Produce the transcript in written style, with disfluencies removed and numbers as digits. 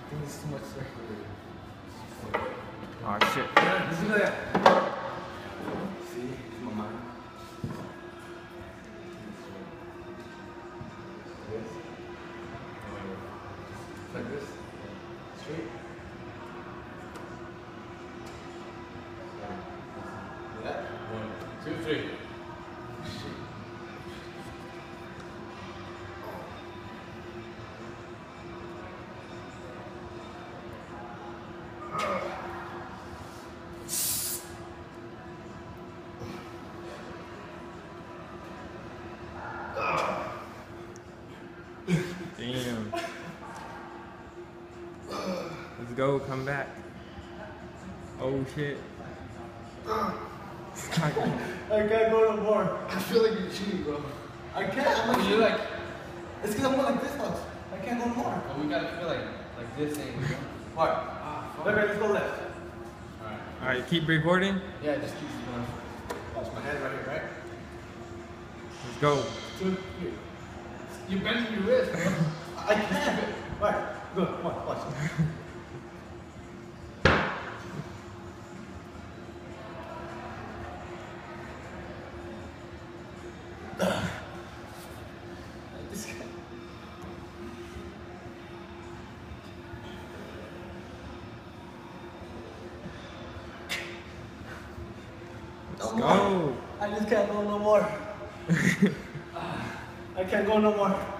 think it's too much circulating. Oh shit. Yeah, this is like. See, it's my mind. This. Like this. Straight. That. 1, 2, 3. Shit. Damn. Let's go, come back. Oh shit. I can't go no more. I feel like you're cheating, bro. I can't. I'm like, You're like, it's because I'm going like this much. I can't go no more. oh, we gotta feel like this ain't. What? Ah, fuck. Okay, let's go left. Alright. Alright, keep recording. Yeah, just keep going. Watch my hand right here, right? Let's go. Two, here. You're bending your wrist, bro. I can't. Right. Good. Come on, watch. This guy. Let's No go. more. I just can't go no more. I can't go no more.